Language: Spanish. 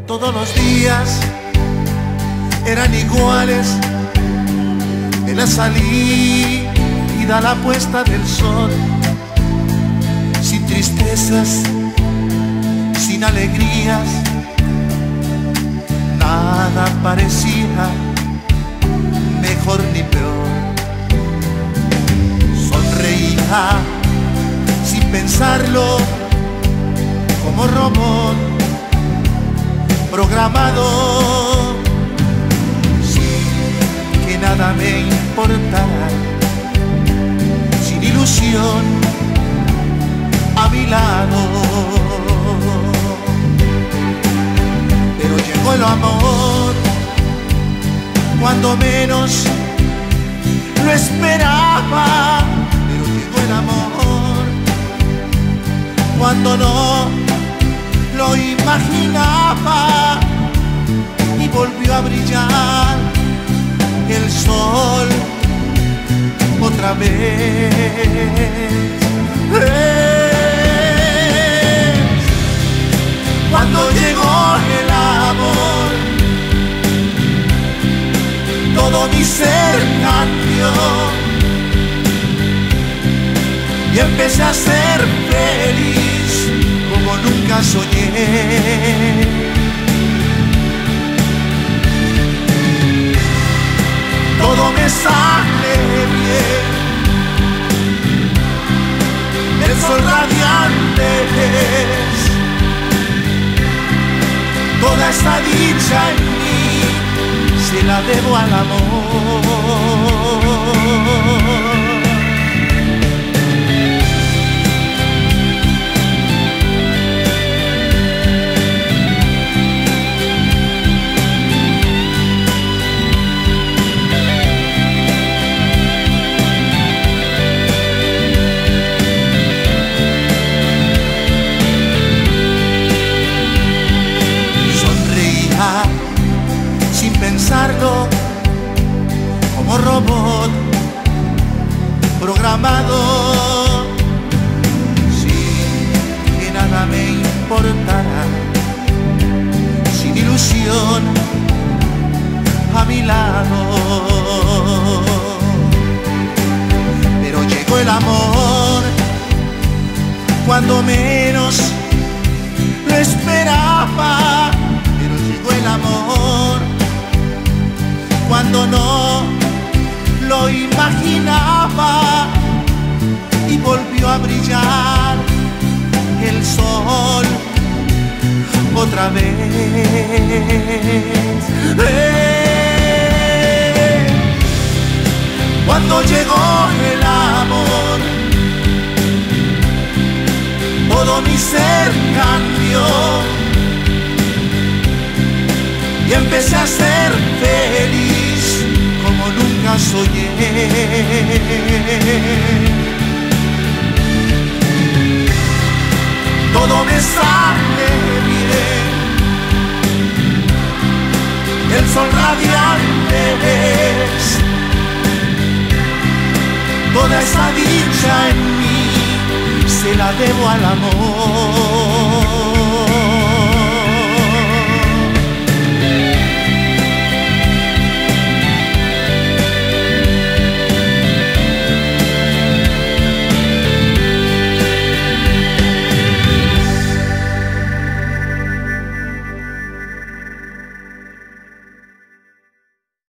Todos los días eran iguales, de la salida a la puesta del sol, sin tristezas, sin alegrías, nada parecía mejor ni peor. Sonreía sin pensarlo, como robot programado, sin que nada me importara, sin ilusión a mi lado. Pero llegó el amor cuando menos lo esperaba. Pero llegó el amor cuando no lo imaginaba, y volvió a brillar el sol otra vez. Cuando llegó el amor, todo mi ser cambió y empecé a ser feliz como nunca soñé. Todo me sale bien, el sol radiante es, toda esta dicha en mí se la debo al amor. Pensarlo, como robot programado, sin que nada me importara, sin ilusión a mi lado. Pero llegó el amor cuando menos lo esperaba. Pero llegó el amor cuando no lo imaginaba, y volvió a brillar el sol otra vez. Cuando llegó el amor, todo mi ser cambió y empecé a ser feliz como nunca soñé. Todo me sale bien, el sol radiante es, toda esa dicha en mí se la debo al amor.